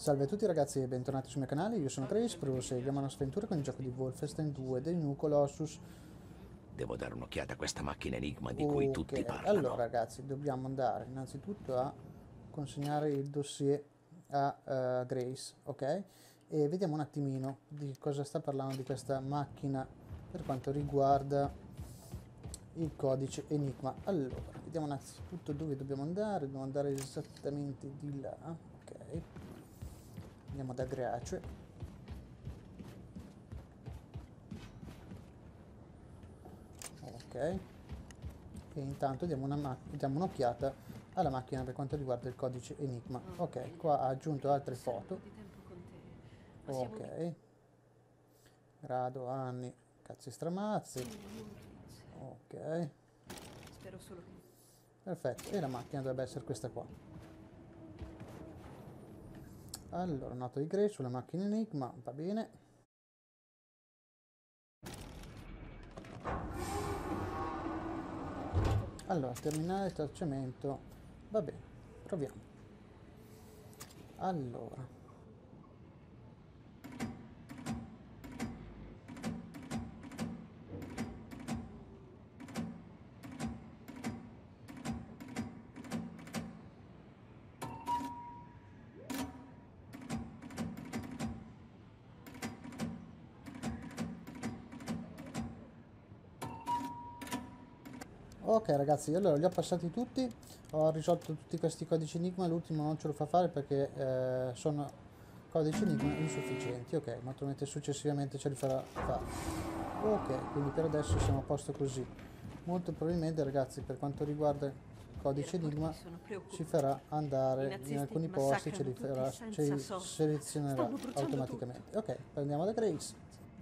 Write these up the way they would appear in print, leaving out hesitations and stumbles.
Salve a tutti ragazzi e bentornati sul mio canale, io sono Grace, proseguiamo la nostra avventura con il gioco di Wolfenstein 2 The New Colossus. Devo dare un'occhiata a questa macchina enigma di cui tutti parlano. Allora ragazzi, dobbiamo andare innanzitutto a consegnare il dossier a Grace, ok? E vediamo un attimino di cosa sta parlando di questa macchina per quanto riguarda il codice enigma. Allora, vediamo innanzitutto dove dobbiamo andare esattamente di là, ok? Andiamo da Grace. Ok. E intanto diamo un'occhiata alla macchina per quanto riguarda il codice enigma. Ok, qua ha aggiunto altre foto. Ok. Grado, anni, cazzi stramazzi. Ok. Spero solo che... Perfetto, e la macchina dovrebbe essere questa qua. Allora, nota di Grace sulla macchina enigma, va bene. Allora, terminale di tracciamento, va bene, proviamo. Allora. Ok ragazzi, allora li ho passati tutti, ho risolto tutti questi codici enigma, l'ultimo non ce lo fa fare perché sono codici enigma insufficienti, ok, ma naturalmente successivamente ce li farà fare. Ok, quindi per adesso siamo a posto così. Molto probabilmente ragazzi, per quanto riguarda il codice enigma, ci farà andare in alcuni posti, ce li selezionerà automaticamente. Ok, prendiamo da Grace.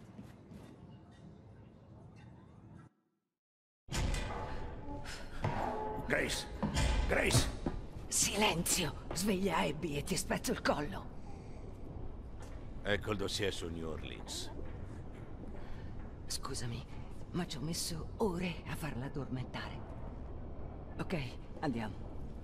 Grace! Grace! Silenzio! Sveglia Abby e ti spezzo il collo. Ecco il dossier su New Orleans. Scusami, ma ci ho messo ore a farla addormentare. Ok, andiamo.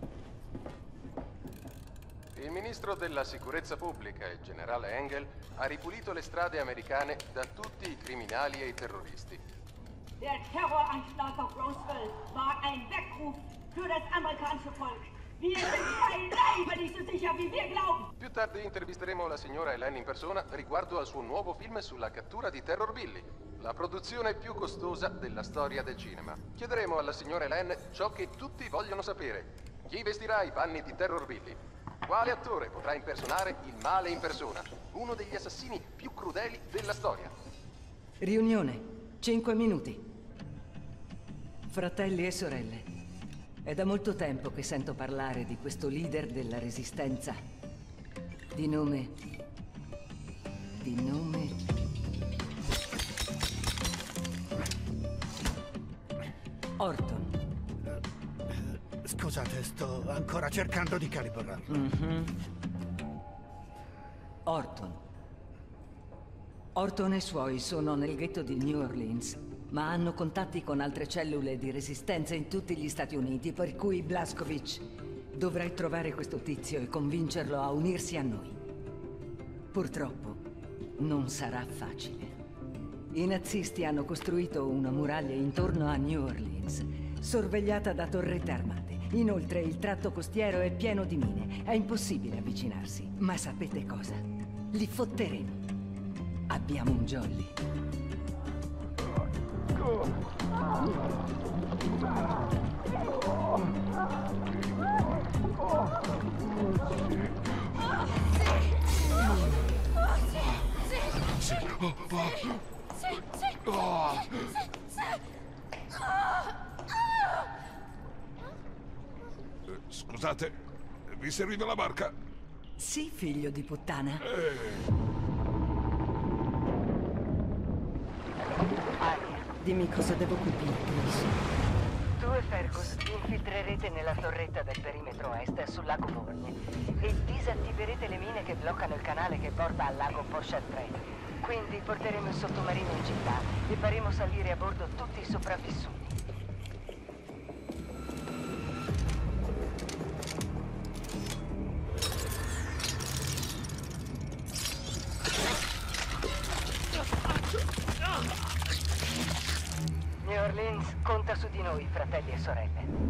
Il ministro della sicurezza pubblica, il generale Engel, ha ripulito le strade americane da tutti i criminali e i terroristi. Der Terroranschlag auf Roswell war ein Weckruf für das amerikanische Volk. Wir sind kein Leben nicht so sicher, wie wir glauben. Più tardi intervisteremo la signora Helene in persona riguardo al suo nuovo film sulla cattura di Terror Billy, la produzione più costosa della storia del cinema. Chiederemo alla signora Helene ciò che tutti vogliono sapere. Chi vestirà i panni di Terror Billy? Quale attore potrà impersonare il male in persona? Uno degli assassini più crudeli della storia. Riunione. 5 minuti. Fratelli e sorelle, è da molto tempo che sento parlare di questo leader della resistenza. Di nome... Orton. Scusate, sto ancora cercando di calibrarlo. Orton e i suoi sono nel ghetto di New Orleans, ma hanno contatti con altre cellule di resistenza in tutti gli Stati Uniti, per cui Blazkowicz dovrai trovare questo tizio e convincerlo a unirsi a noi. Purtroppo non sarà facile. I nazisti hanno costruito una muraglia intorno a New Orleans, sorvegliata da torrette armate. Inoltre il tratto costiero è pieno di mine. È impossibile avvicinarsi. Ma sapete cosa? Li fotteremo. Abbiamo un jolly. Scusate, vi serviva la barca? Sì, figlio di puttana. Dimmi cosa devo colpire, Chris. Tu e Fergus vi infiltrerete nella torretta del perimetro est sul lago Borgne e disattiverete le mine che bloccano il canale che porta al lago Pontchartrain. Quindi porteremo il sottomarino in città e faremo salire a bordo tutti i sopravvissuti. Orleans conta su di noi, fratelli e sorelle.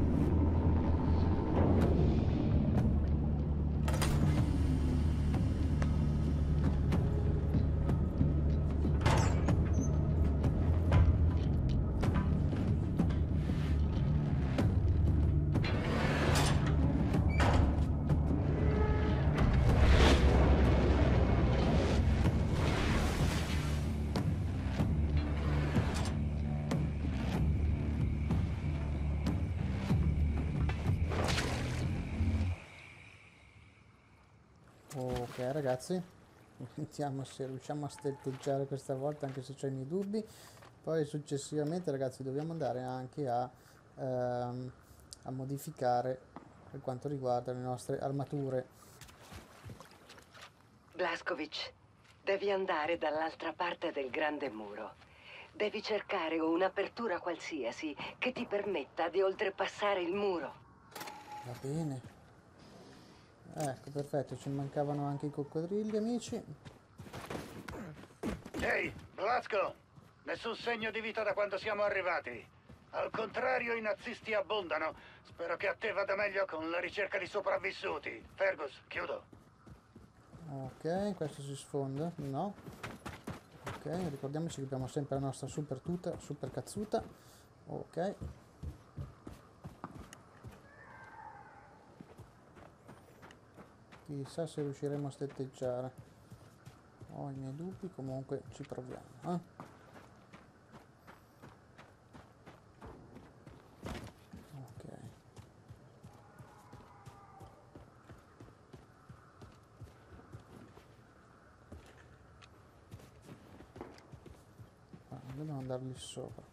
Ok ragazzi, vediamo se riusciamo a stelteggiare questa volta, anche se ho i miei dubbi. Poi successivamente ragazzi dobbiamo andare anche a modificare per quanto riguarda le nostre armature. Blazkowicz, devi andare dall'altra parte del grande muro. Devi cercare un'apertura qualsiasi che ti permetta di oltrepassare il muro. Va bene. Ecco, perfetto, ci mancavano anche i coccodrilli, amici. Ehi, Blazko! Nessun segno di vita da quando siamo arrivati. Al contrario, i nazisti abbondano. Spero che a te vada meglio con la ricerca di sopravvissuti. Fergus, chiudo. Ok, questo si sfonda, no. Ok, ricordiamoci che abbiamo sempre la nostra super tuta, super cazzuta. Ok. Chissà se riusciremo a stetteggiare. Ho i miei dubbi, comunque ci proviamo. Ok. Dobbiamo andarli sopra.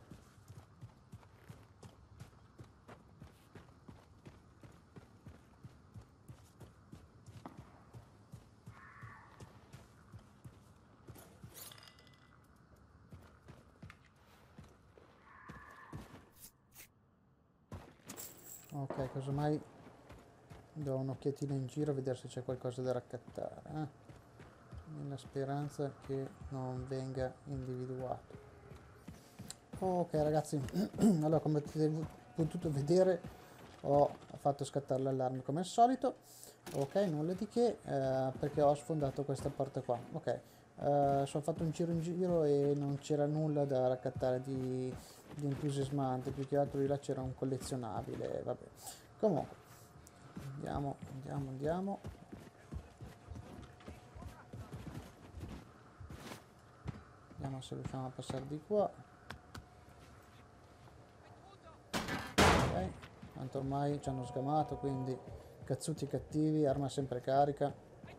Ok, casomai do un'occhiatina in giro a vedere se c'è qualcosa da raccattare, nella speranza che non venga individuato. Ok ragazzi, allora come avete potuto vedere ho fatto scattare l'allarme come al solito. Ok, nulla di che, perché ho sfondato questa porta qua. Ok, sono fatto un giro in giro e non c'era nulla da raccattare di entusiasmante, più che altro di là c'era un collezionabile, vabbè. Comunque andiamo. Vediamo se riusciamo a passare di qua. Ok, tanto ormai ci hanno sgamato, quindi cazzuti cattivi, arma sempre carica.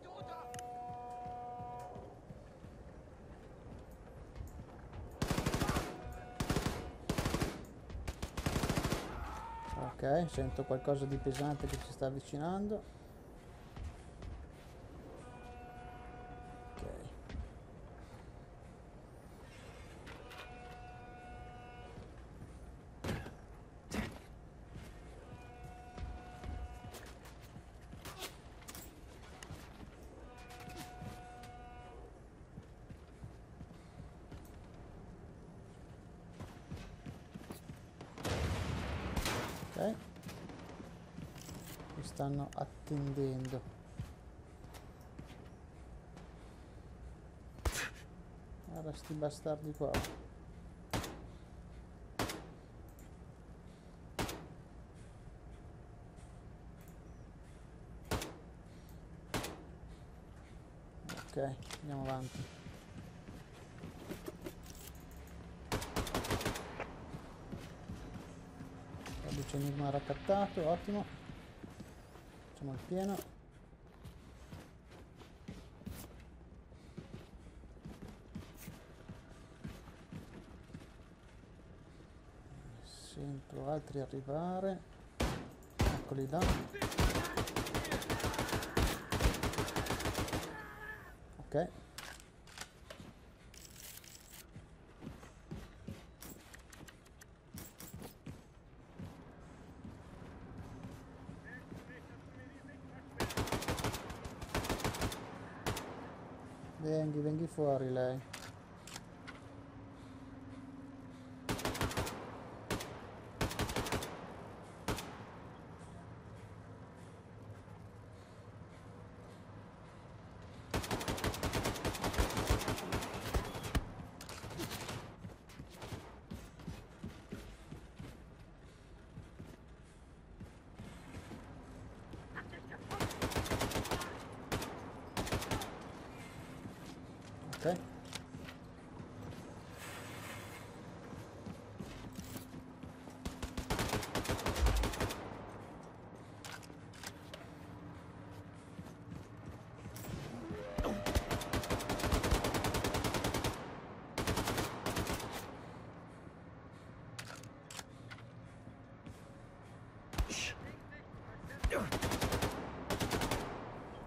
Ok, sento qualcosa di pesante che si sta avvicinando. Ok. Ok, mi stanno attendendo. Guarda sti bastardi qua. Ok, andiamo avanti. C'è enigma raccattato, ottimo. Facciamo il pieno. Sento altri arrivare. Eccoli là. Ok. Venghi fuori lei.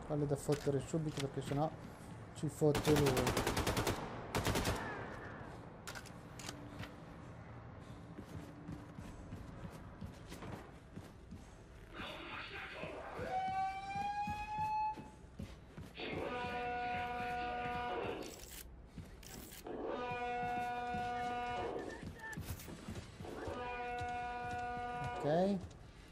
palle da fottere subito perché sennò ci fotte lui. Ok.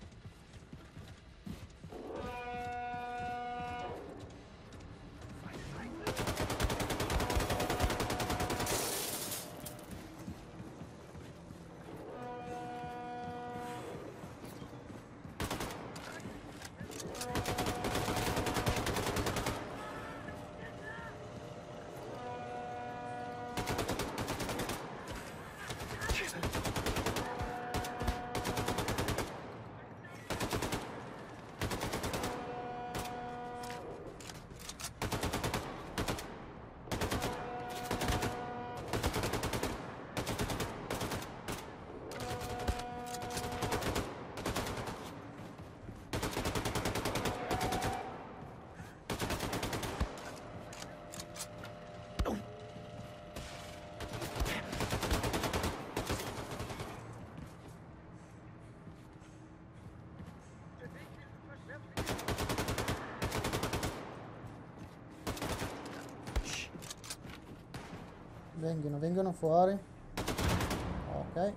Vengono fuori. Ok.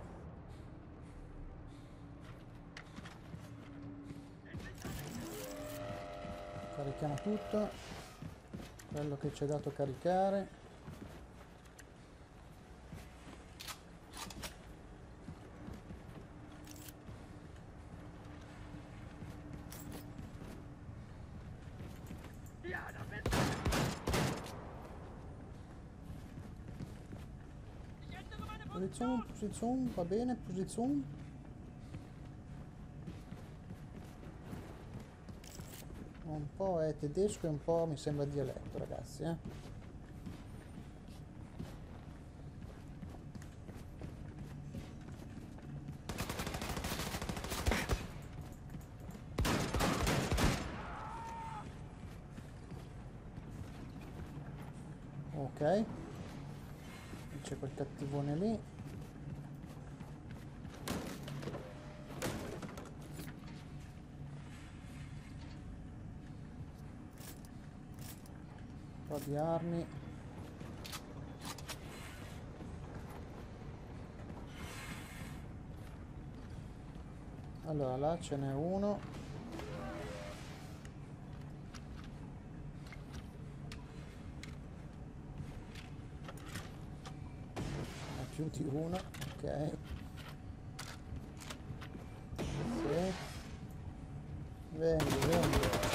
Carichiamo tutto. Quello che ci è dato caricare. Posizione, va bene, posizione. Un po' è tedesco e un po' mi sembra dialetto, ragazzi, Ok. C'è quel cattivone lì. Un po' di armi. Allora, là ce n'è uno. Più di uno, ok. Sì. Vendi.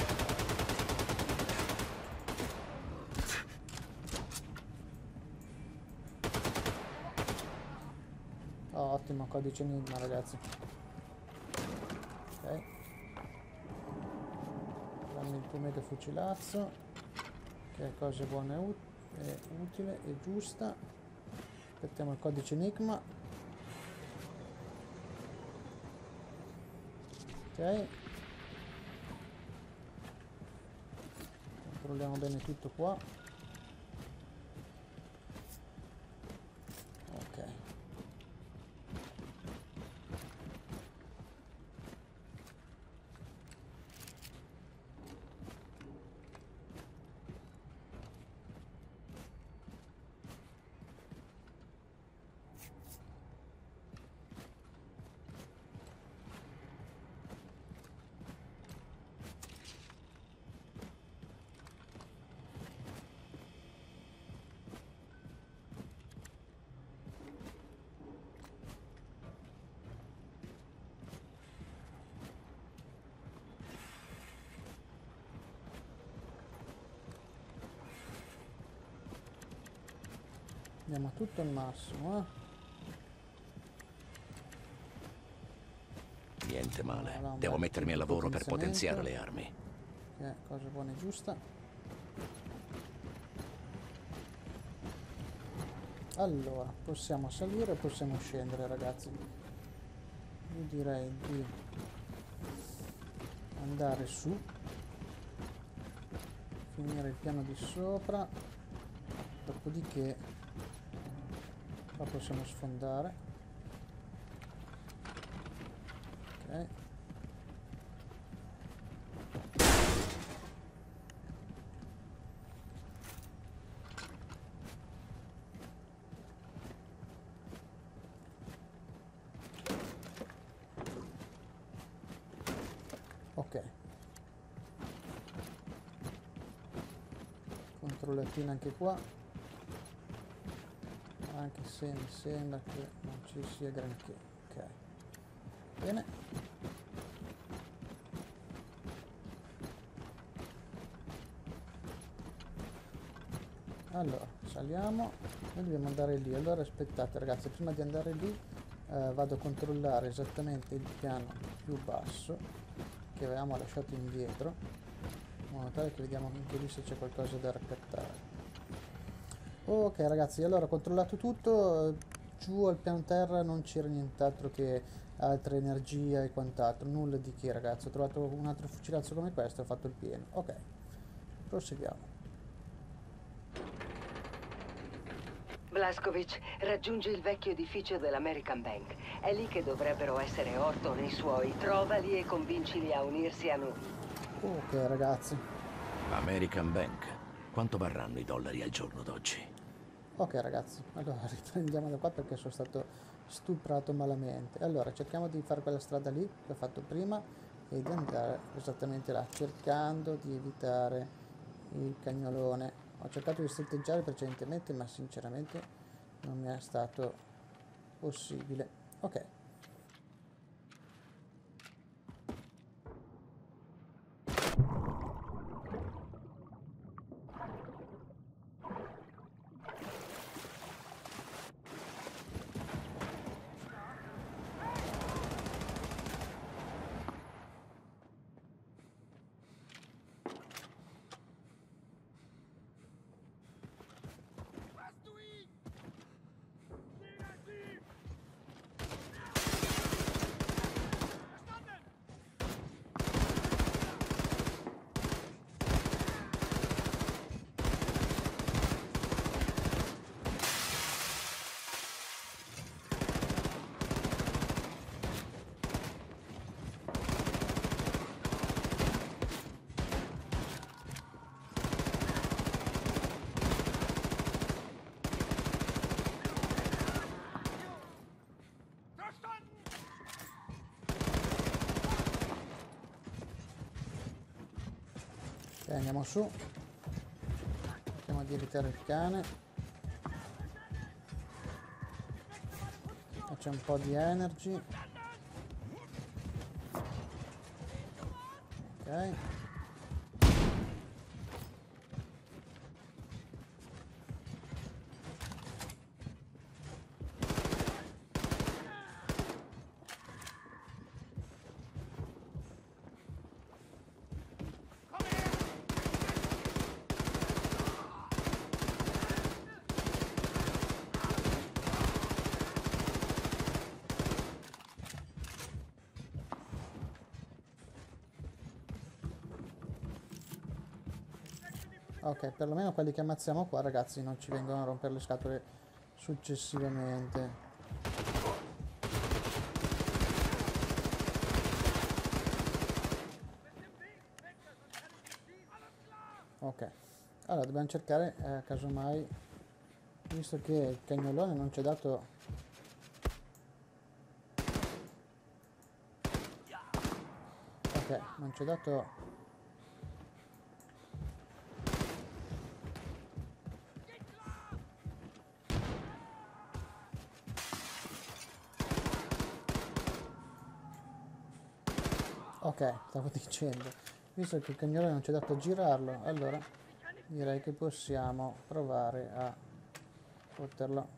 Oh, ottimo codice enigma, ragazzi. Ok. Dammi il tuo mega fucilazzo, che è cosa buona e utile e giusta. Aspettiamo il codice enigma. Ok. Controlliamo bene tutto qua. Ok. Andiamo tutto al massimo, Niente male. Allora, un Devo bel mettermi al lavoro per potenziamento. potenziare le armi. Che è cosa buona e giusta. Allora, possiamo salire e possiamo scendere, ragazzi. Io direi di andare su. finire il piano di sopra, dopodiché qua possiamo sfondare. Ok. Ok, controllatina anche qua, anche se mi sembra che non ci sia granché. Ok, bene. Allora saliamo, noi dobbiamo andare lì. Allora aspettate ragazzi, prima di andare lì vado a controllare esattamente il piano più basso che avevamo lasciato indietro, in modo tale che vediamo anche lì se c'è qualcosa da raccattare. Ok ragazzi, allora ho controllato tutto, giù al piano terra non c'era nient'altro che altra energia e quant'altro, nulla di che ragazzi. Ho trovato un altro fucilazzo come questo e ho fatto il pieno. Ok, proseguiamo. Blazkowicz, raggiungi il vecchio edificio dell'American Bank. È lì che dovrebbero essere Horton e i suoi. Trovali e convincili a unirsi a noi. Ok ragazzi. American Bank. Quanto varranno i dollari al giorno d'oggi? Ok ragazzi, allora riprendiamo da qua perché sono stato stuprato malamente. Allora cerchiamo di fare quella strada lì che ho fatto prima e di andare esattamente là, cercando di evitare il cagnolone. Ho cercato di stretteggiare precedentemente, ma sinceramente non mi è stato possibile. Ok. Ok, andiamo su. Cerchiamo di evitare il cane. C'è un po' di energy. Ok. Ok, perlomeno quelli che ammazziamo qua, ragazzi, non ci vengono a rompere le scatole successivamente. Ok, allora dobbiamo cercare, casomai, visto che il cagnolone non ci ha dato... Ok, non ci ha dato... Ok, stavo dicendo, visto che il cagnolone non ci ha dato a girarlo, allora direi che possiamo provare a poterlo.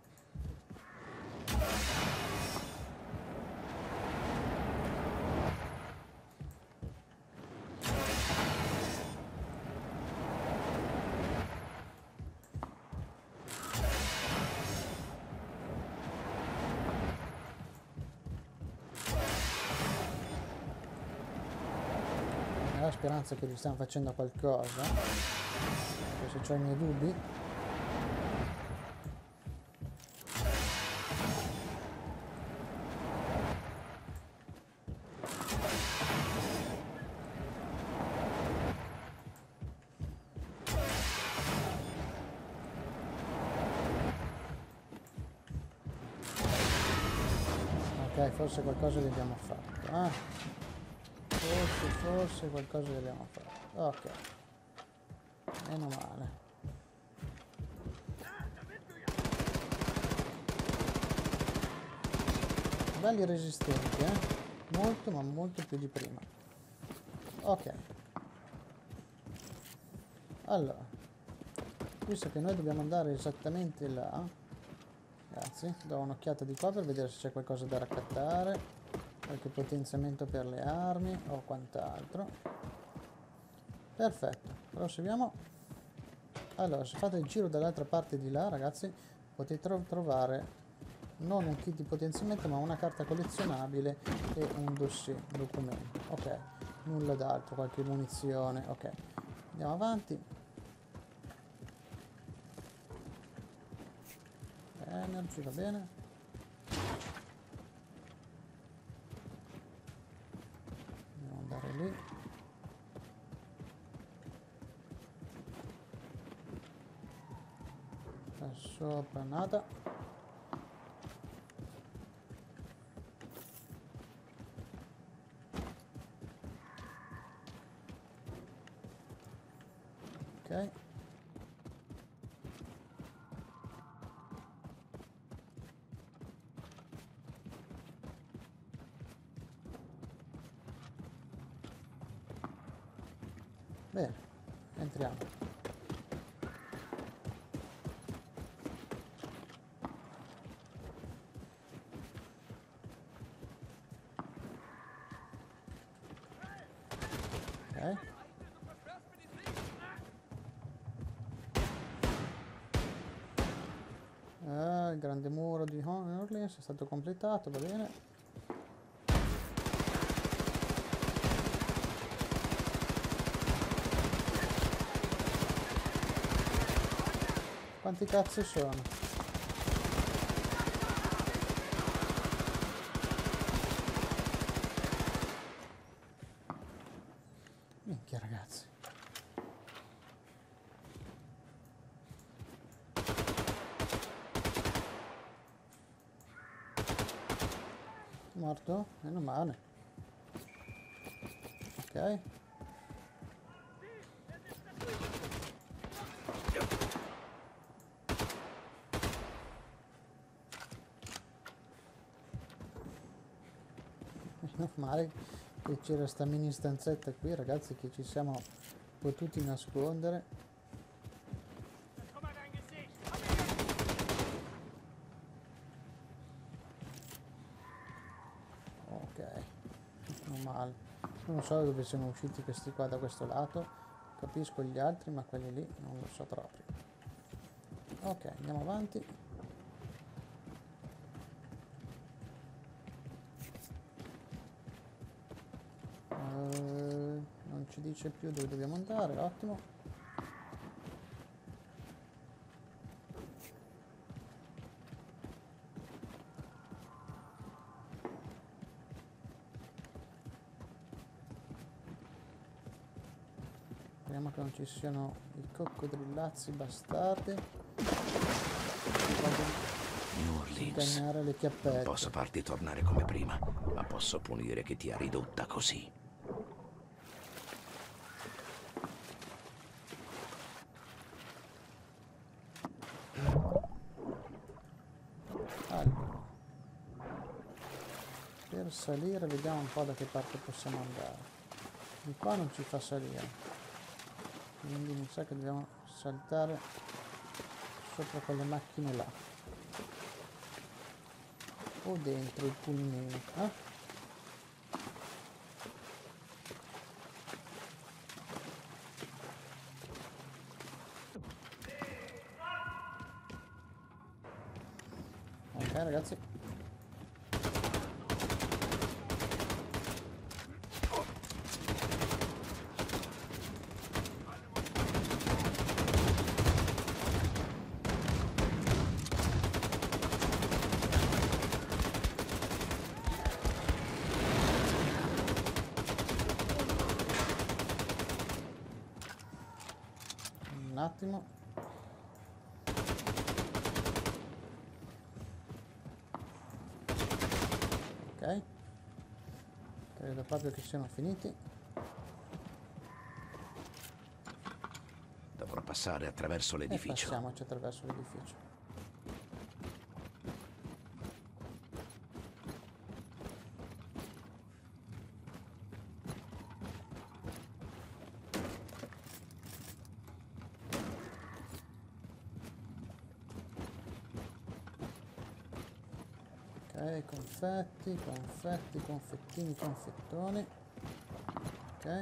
La speranza che gli stiamo facendo qualcosa. se c'ho i miei dubbi. Ok, forse qualcosa che abbiamo fatto. Ah, forse qualcosa che abbiamo fatto. Ok. Meno male. Belli resistenti, molto, ma molto più di prima. Ok. Allora, visto che noi dobbiamo andare esattamente là, ragazzi, do un'occhiata di qua per vedere se c'è qualcosa da raccattare, qualche potenziamento per le armi o quant'altro. Perfetto, proseguiamo. Allora, se fate il giro dall'altra parte di là, ragazzi, potete trovare non un kit di potenziamento, ma una carta collezionabile e un dossier, un documento. Ok, nulla d'altro, qualche munizione. Ok, andiamo avanti. Energy, va bene. Andiamo ad andare lì. Qua sopra nada. Ok. Bene, entriamo. Ok. Il grande muro di New Orleans è stato completato, va bene. Quanti cazzo sono? Minchia, ragazzi. Morto? Meno male. Ok. Meno male che c'era sta mini stanzetta qui, ragazzi, che ci siamo potuti nascondere. Ok, non male. Non so dove siano usciti questi qua da questo lato. Capisco gli altri, ma quelli lì non lo so proprio. Ok, andiamo avanti. Non ci dice più dove dobbiamo andare, ottimo. Speriamo che non ci siano i coccodrillazzi bastardi. New Orleans. Sgagnare le chiappette. Non posso farti tornare come prima, ma posso punire chi ti ha ridotta così. Allora, per salire vediamo un po' da che parte possiamo andare. Di qua non ci fa salire, quindi mi sa che dobbiamo saltare sopra quelle macchine là o dentro i pulmini, Ok, ragazzi. un attimo. Ok. Credo proprio che siano finiti. Dovrò passare attraverso E l'edificio. passiamoci attraverso l'edificio. Ok, confetti, confetti, confettini, confettoni. Ok.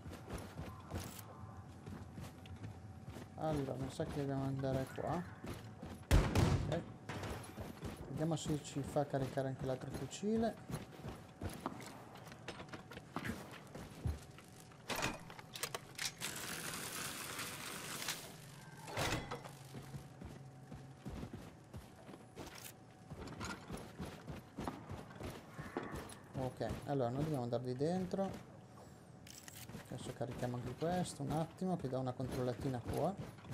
Allora, mi sa che dobbiamo andare qua. Ok. Vediamo se ci fa caricare anche l'altro fucile. Ok, allora noi dobbiamo andare di dentro. Adesso carichiamo anche questo un attimo, che dà una controllatina qua.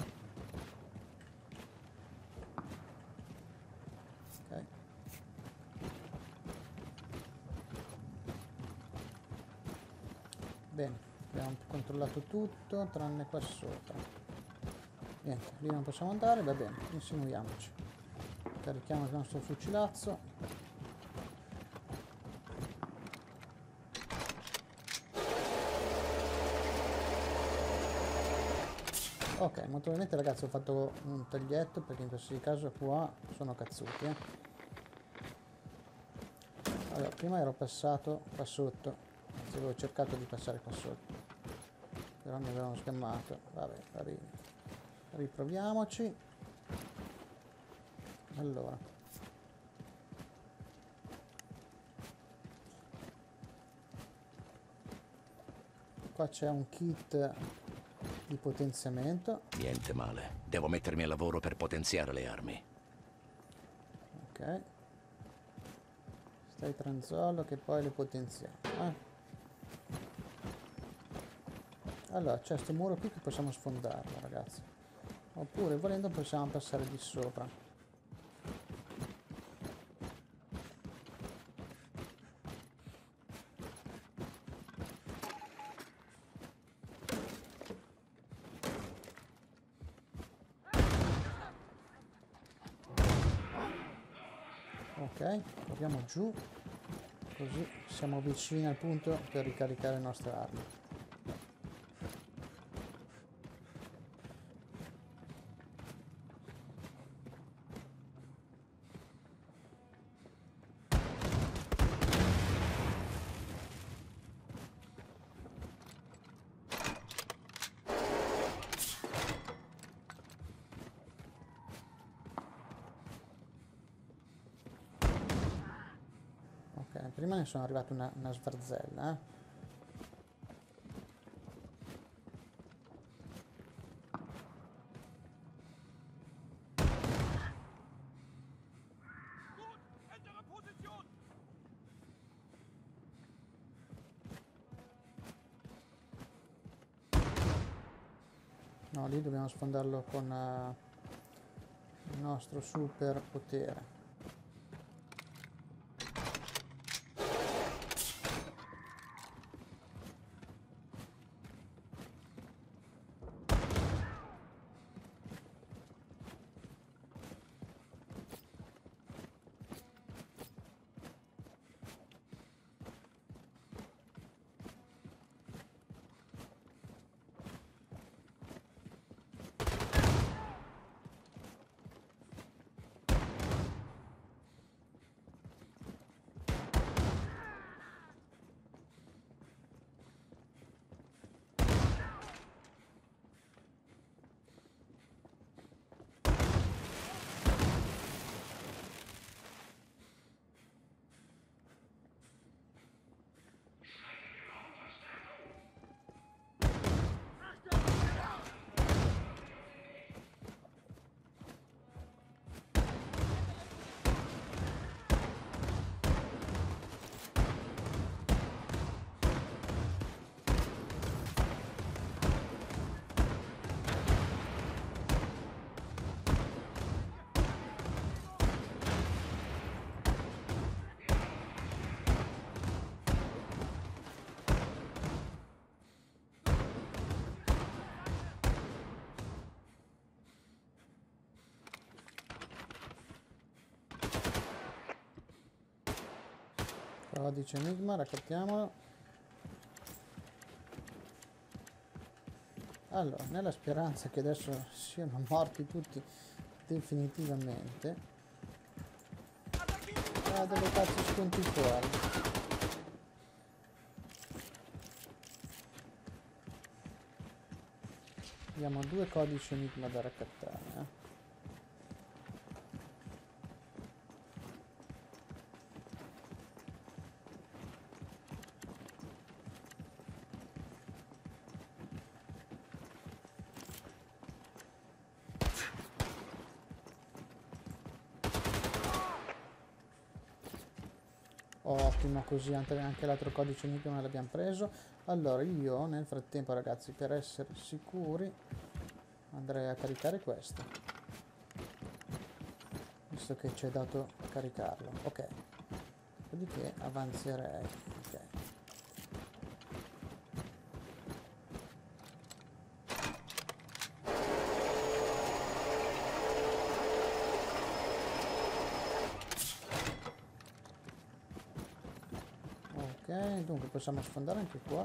Ok. Bene, abbiamo controllato tutto tranne qua sopra. Niente, lì non possiamo andare, va bene, insinuiamoci. Carichiamo il nostro fucilazzo. Ok, molto probabilmente ragazzi ho fatto un taglietto perché in questo caso qua sono cazzuti, Allora, prima ero passato qua sotto, anzi avevo cercato di passare qua sotto, però mi avevano scammato. Vabbè, riproviamoci. Allora. Qua c'è un kit di potenziamento. Niente male. Devo mettermi al lavoro per potenziare le armi. Ok. Stai tranquillo che poi le potenziamo. Allora, c'è questo muro qui che possiamo sfondarlo, ragazzi. Oppure, volendo, possiamo passare di sopra. Ok, corriamo giù, così siamo vicini al punto per ricaricare le nostre armi. Prima ne sono arrivata una svarzella, No, lì dobbiamo sfondarlo con il nostro super potere. Codice enigma, raccattiamolo. Allora, nella speranza che adesso siano morti tutti definitivamente. Dove cazzo spunti fuori? Abbiamo 2 codici enigma da raccattare, Ottimo, così anche l'altro codice enigma l'abbiamo preso. Allora io nel frattempo, ragazzi, per essere sicuri andrei a caricare questo, visto che ci è dato caricarlo. Ok, dopodiché avanzerei. Ok, dunque possiamo sfondare anche qua.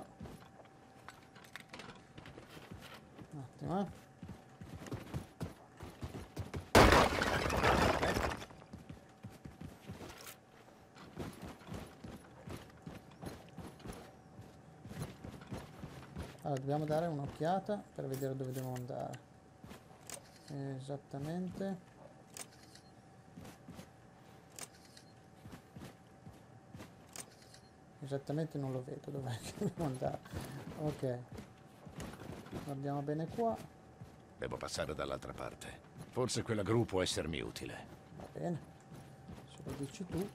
Un attimo, Allora, dobbiamo dare un'occhiata per vedere dove dobbiamo andare. Esattamente. Esattamente non lo vedo dov'è che dobbiamo andare. Ok. Guardiamo bene qua. Devo passare dall'altra parte. Forse quella gru può essermi utile. Va bene. Se lo dici tu.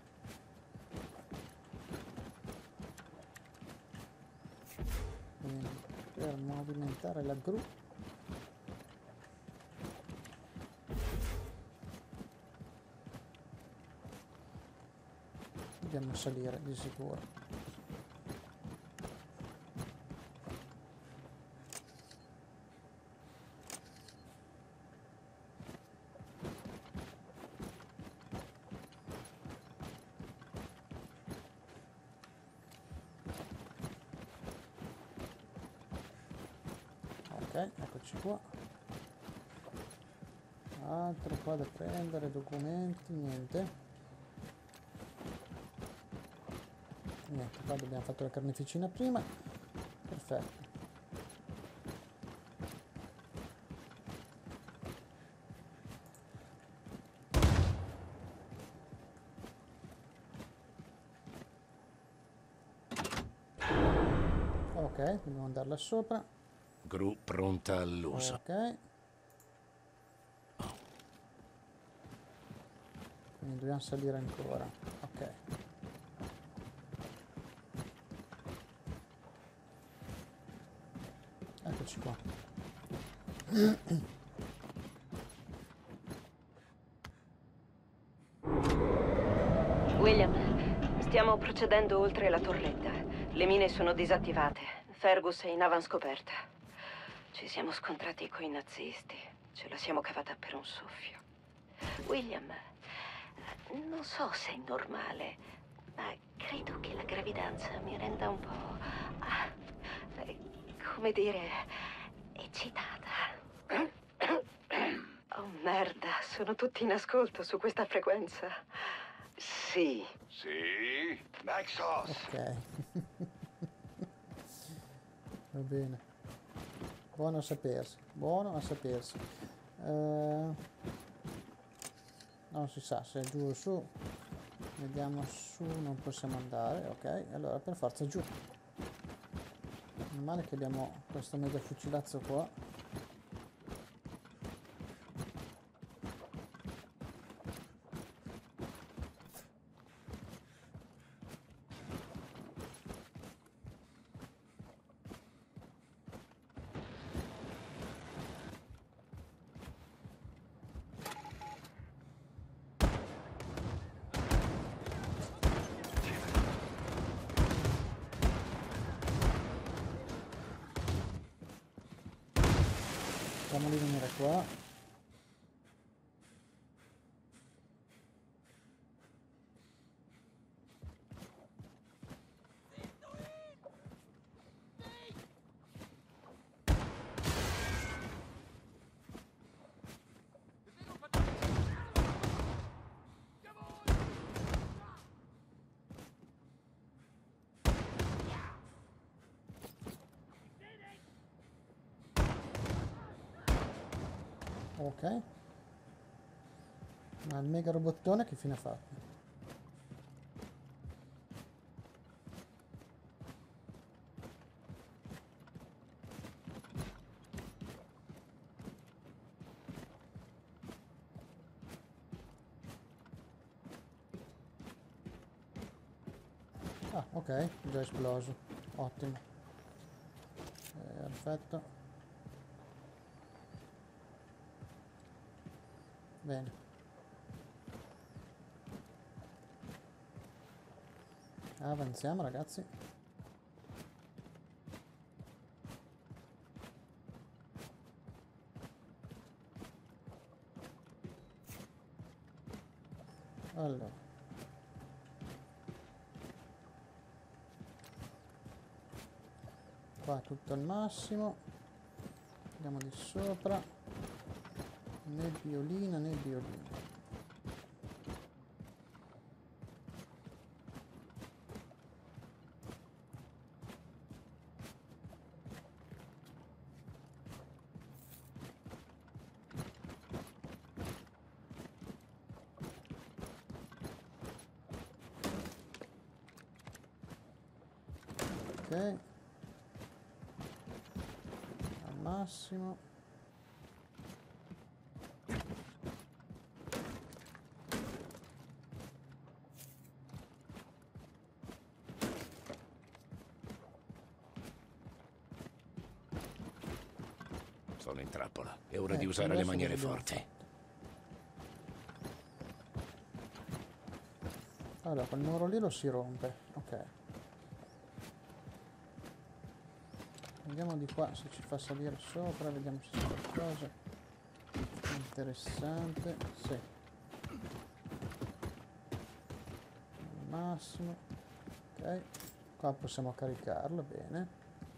Quindi, per movimentare la gru. Dobbiamo salire di sicuro. Ok, eccoci qua. Altro qua da prendere, documenti, niente. Niente, qua abbiamo fatto la carneficina prima. Perfetto. Ok, dobbiamo andare là sopra. Gru pronta all'uso. Ok. Quindi dobbiamo salire ancora. Ok. Eccoci qua. William, stiamo procedendo oltre la torretta. Le mine sono disattivate. Fergus è in avanscoperta. Ci siamo scontrati coi nazisti. Ce la siamo cavata per un soffio. William, non so se è normale, ma credo che la gravidanza mi renda un po'... come dire... eccitata. Oh merda, sono tutti in ascolto su questa frequenza. Sì. Sì? Naxos! Ok. Va bene. Buono a sapersi. Buono a sapersi. Non si sa se è giù o su. Vediamo su, non possiamo andare. Ok, allora per forza giù. Meno male che abbiamo questo mega fucilazzo qua. Facciamoli venire qua. Ok. Ma il mega robottone che fine ha fatto? Ah, ok, già esploso. Ottimo. Perfetto. Bene. Avanziamo, ragazzi. Allora. Qua tutto al massimo. Andiamo di sopra. Né violina né violina. Ok, al massimo. Sono in trappola. È ora di usare le adesso maniere dobbiamo forti. Allora, quel numero lì lo si rompe. Ok. Andiamo di qua se ci fa salire sopra, vediamo se c'è qualcosa interessante. Sì. Al massimo. Ok. Qua possiamo caricarlo, bene.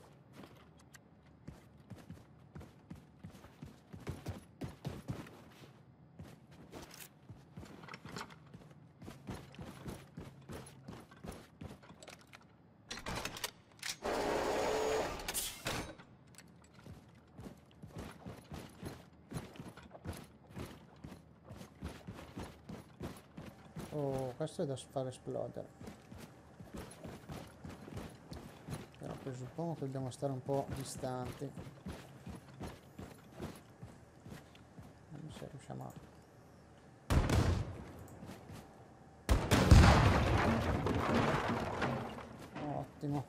Oh, questo è da far esplodere. Però presuppongo che dobbiamo stare un po' distanti. Vediamo se riusciamo a... Ottimo.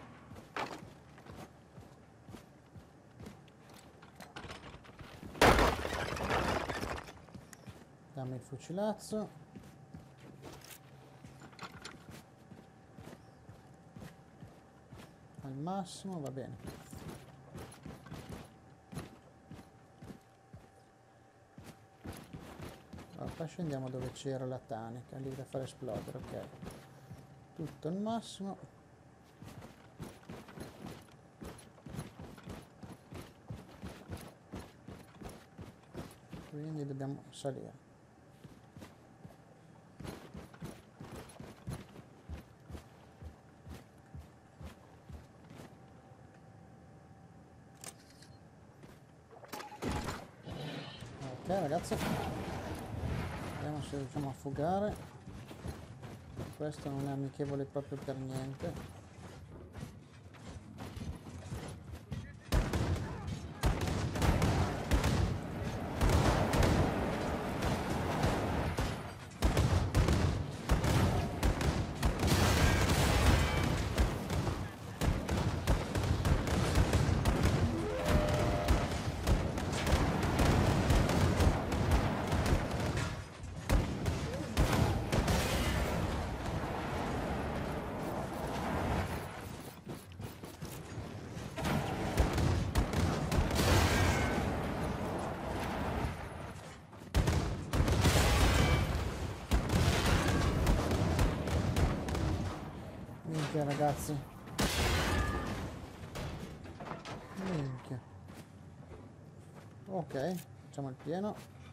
Dammi il fucilazzo. Al massimo, va bene. Allora, poi scendiamo dove c'era la tanica, lì da far esplodere, ok. Tutto al massimo. Quindi dobbiamo salire. Ok ragazzi, vediamo se riusciamo a fugare. Questo non è amichevole proprio per niente. Minchia ragazzi. Minchia. Ok, facciamo il pieno.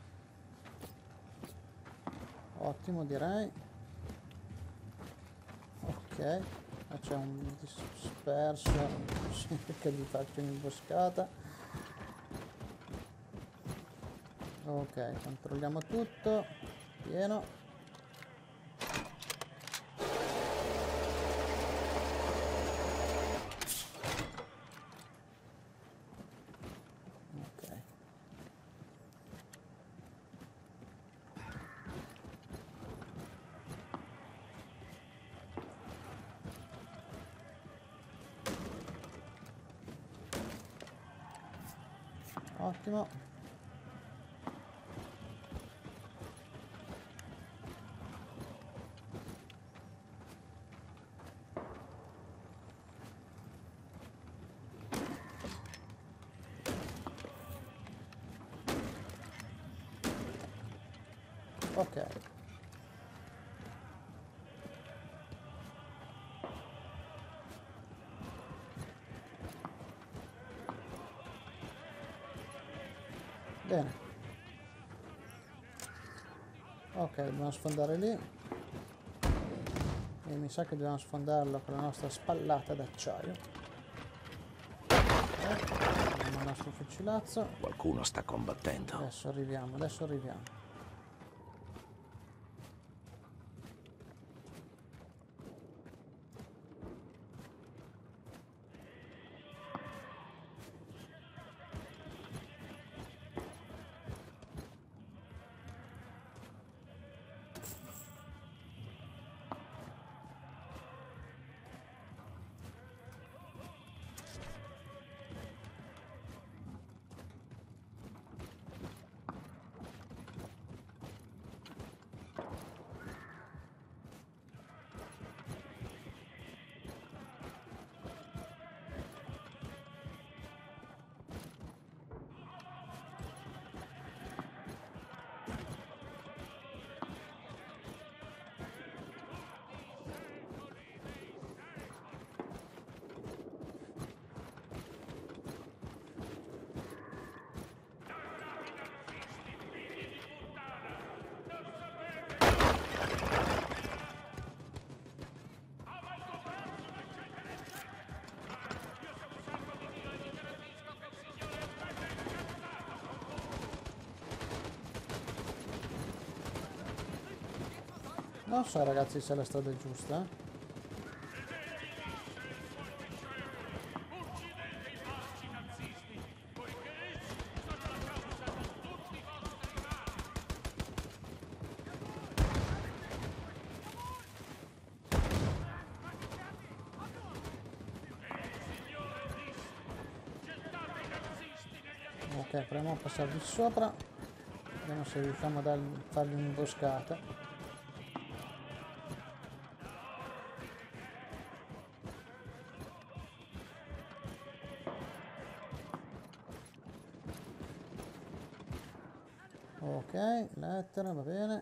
Ottimo direi. Ok, qua c'è un disperso che gli faccio un'imboscata. Ok, controlliamo tutto. Pieno. Ok. Ottimo. Ok. Bene. Ok, dobbiamo sfondare lì. E mi sa che dobbiamo sfondarlo con la nostra spallata d'acciaio. Abbiamo il nostro fucilazzo. Qualcuno sta combattendo. Adesso arriviamo, adesso arriviamo. Non so ragazzi se è la strada giusta. Ok, proviamo a passarvi sopra. Vediamo se riusciamo a fargli un'imboscata. Ok, lettera, va bene.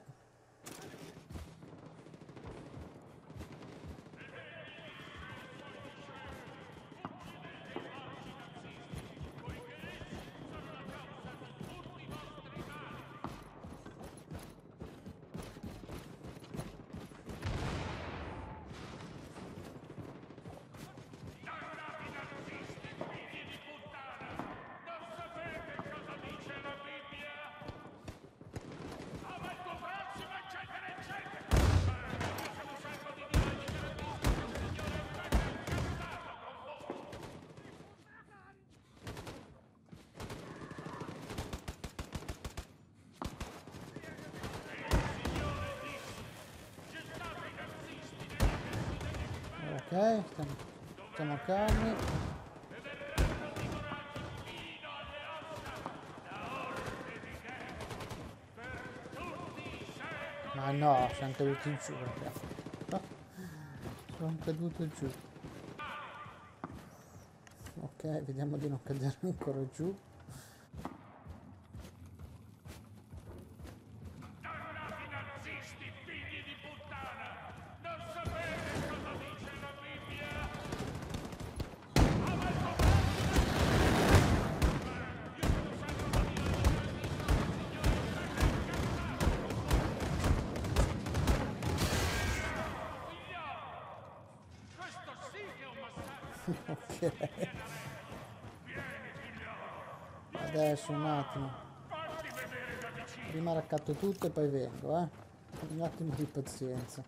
Ok, stiamo calmi. Ma no, siamo caduti giù, ragazzi. Sono caduto giù. Ok, vediamo di non cadere ancora giù. Ok. Adesso un attimo. Prima raccatto tutto e poi vengo, eh. Un attimo di pazienza.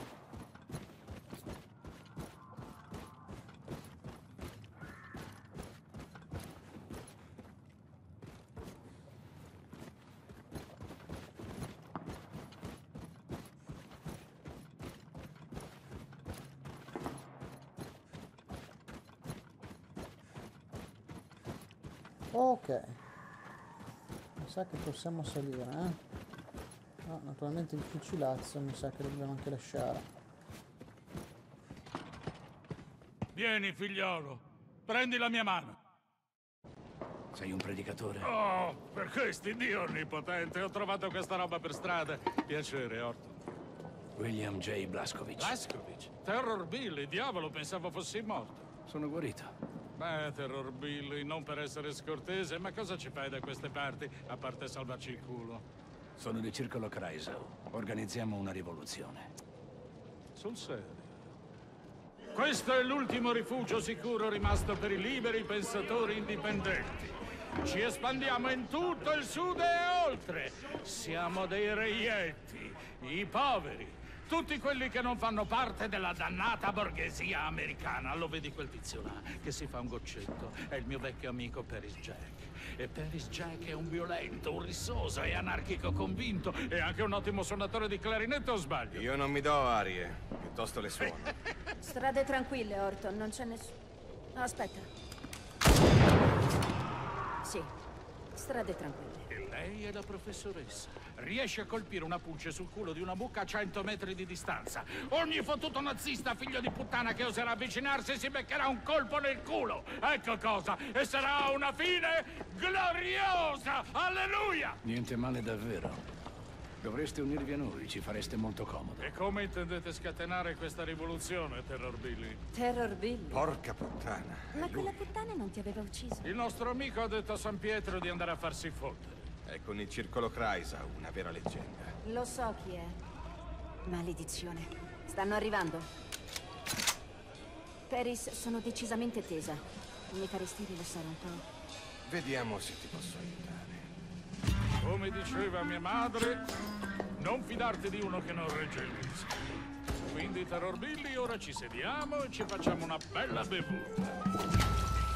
Ok, mi sa che possiamo salire, eh? No, naturalmente il fucilazzo mi sa che dobbiamo anche lasciare. Vieni, figliolo, prendi la mia mano. Sei un predicatore? Oh, per questi Dio onnipotente, ho trovato questa roba per strada. Piacere, Orton. William J. Blazkowicz. Blazkowicz? Terror Billy, diavolo, pensavo fossi morto. Sono guarito. Beh, Terror Billy, non per essere scortese, ma cosa ci fai da queste parti, a parte salvarci il culo? Sono di Circolo Kreisel. Organizziamo una rivoluzione. Sul serio? Questo è l'ultimo rifugio sicuro rimasto per i liberi pensatori indipendenti. Ci espandiamo in tutto il sud e oltre. Siamo dei reietti, i poveri. Tutti quelli che non fanno parte della dannata borghesia americana. Lo vedi quel tizio là, che si fa un goccetto? È il mio vecchio amico Paris Jack. E Paris Jack è un violento, un rissoso e anarchico convinto. E anche un ottimo suonatore di clarinetto, o sbaglio? Io non mi do arie, piuttosto le suono. Strade tranquille, Orton, non c'è nessuno. Aspetta. Sì, strade tranquille. E lei è la professoressa. Riesce a colpire una pulce sul culo di una mucca a 100 metri di distanza. Ogni fottuto nazista, figlio di puttana, che oserà avvicinarsi si beccherà un colpo nel culo. Ecco cosa. E sarà una fine gloriosa. Alleluia! Niente male davvero. Dovreste unirvi a noi, ci fareste molto comodo. E come intendete scatenare questa rivoluzione, Terror Billy? Terror Billy? Porca puttana. Ma quella puttana non ti aveva ucciso? Il nostro amico ha detto a San Pietro di andare a farsi fottere. È con il Circolo Kreisel, una vera leggenda. Lo so chi è. Maledizione. Stanno arrivando. Paris, sono decisamente tesa. Mi faresti rilassare un po'? Vediamo se ti posso aiutare. Come diceva mia madre, non fidarti di uno che non regge il viso. Quindi, Terror Billy, ora ci sediamo e ci facciamo una bella bevuta.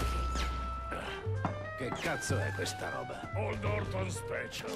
Che cazzo è questa roba? Old Orton Special.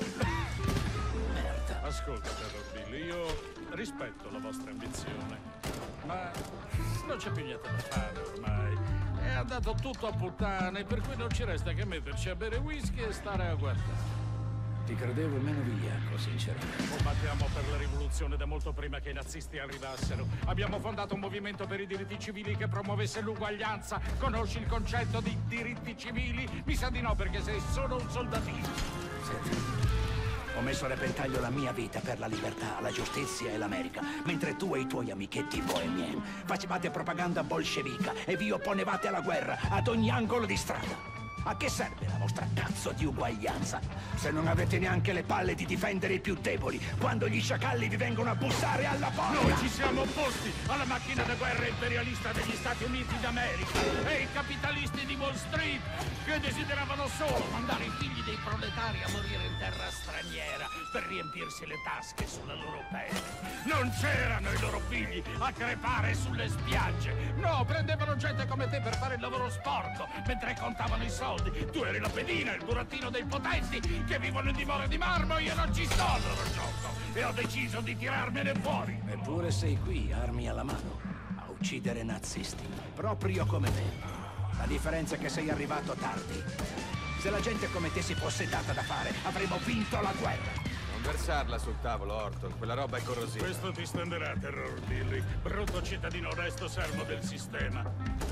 Merda. Ascolta, Terror Billy, io rispetto la vostra ambizione, ma non c'è più niente da fare ormai. È andato tutto a puttane, per cui non ci resta che metterci a bere whisky e stare a guardare. Ti credevo meno vigliacco, sinceramente. Combattiamo per la rivoluzione da molto prima che i nazisti arrivassero. Abbiamo fondato un movimento per i diritti civili che promuovesse l'uguaglianza. Conosci il concetto di diritti civili? Mi sa di no, perché sei solo un soldatino. Senti, ho messo a repentaglio la mia vita per la libertà, la giustizia e l'America, mentre tu e i tuoi amichetti bohemien facevate propaganda bolscevica e vi opponevate alla guerra ad ogni angolo di strada. A che serve la vostra cazzo di uguaglianza se non avete neanche le palle di difendere i più deboli quando gli sciacalli vi vengono a bussare alla porta? Noi ci siamo opposti alla macchina da guerra imperialista degli Stati Uniti d'America e i capitalisti di Wall Street che desideravano solo mandare i figli dei proletari a morire in terra straniera per riempirsi le tasche sulla loro pelle. Non c'erano i loro figli a crepare sulle spiagge. No, prendevano gente come te per fare il lavoro sporco mentre contavano i soldi. Tu eri la pedina, il burattino dei potenti che vivono in dimore di marmo. Io non ci sto al loro gioco e ho deciso di tirarmene fuori. Eppure sei qui, armi alla mano, a uccidere nazisti, proprio come me. La differenza è che sei arrivato tardi. Se la gente come te si fosse data da fare, avremmo vinto la guerra. Non versarla sul tavolo, Orton. Quella roba è corrosiva. Questo ti stenderà, Terror Billy. Brutto cittadino onesto servo del sistema.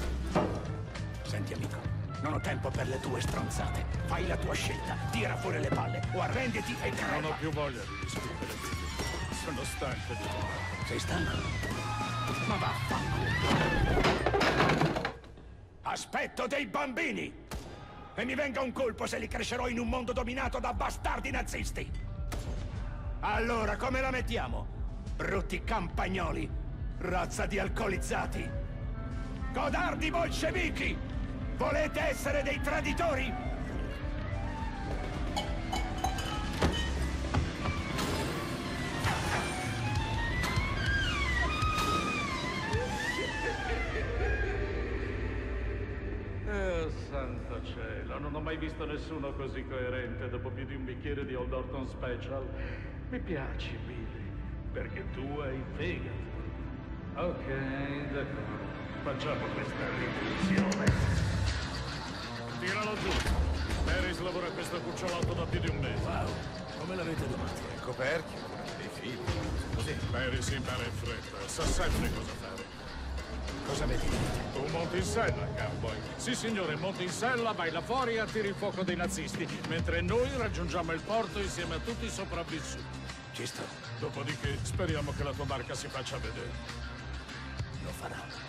Senti, amico, non ho tempo per le tue stronzate. Fai la tua scelta, tira fuori le palle o arrenditi e crepa. Non ho più voglia di discutere, Billy. Sono stanco di te. Sei stanco? Ma vaffanculo. Aspetto dei bambini! E mi venga un colpo se li crescerò in un mondo dominato da bastardi nazisti! Allora, come la mettiamo? Brutti campagnoli, razza di alcolizzati! Codardi bolscevichi! Volete essere dei traditori? ho mai visto nessuno così coerente dopo più di un bicchiere di Old Orton Special. Mi piaci, Billy, perché tu hai fegato. Ok, d'accordo. Facciamo questa rivoluzione. Tiralo giù. Paris lavora a questo cucciolotto da più di un mese. Wow, come l'avete domato? Il coperchio, dei fili, così. Paris impara in fretta, sa sempre cosa fare. Cosa avete in mente? Tu monti in sella, cowboy. Sì, signore, monti in sella, vai là fuori e attiri il fuoco dei nazisti, mentre noi raggiungiamo il porto insieme a tutti i sopravvissuti. Ci sto. Dopodiché speriamo che la tua barca si faccia vedere. Lo farà.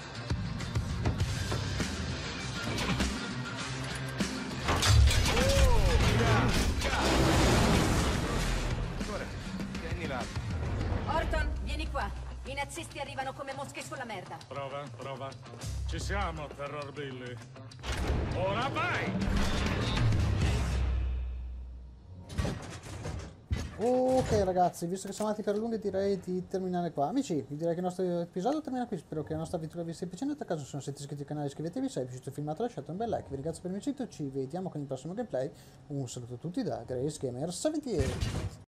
Tieni là. Orton, vieni qua. I nazisti arrivano come mosche sulla merda. Prova, prova. Ci siamo, Terror Billy. Ora vai! Ok ragazzi, visto che siamo andati per lunghe direi di terminare qua. Amici, vi direi che il nostro episodio termina qui. Spero che la nostra avventura vi stia piacendo. Per caso se non siete iscritti al canale iscrivetevi, se vi è piaciuto il filmato lasciate un bel like. Vi ringrazio per il mio sito, ci vediamo con il prossimo gameplay. Un saluto a tutti da Grace Gamer 78.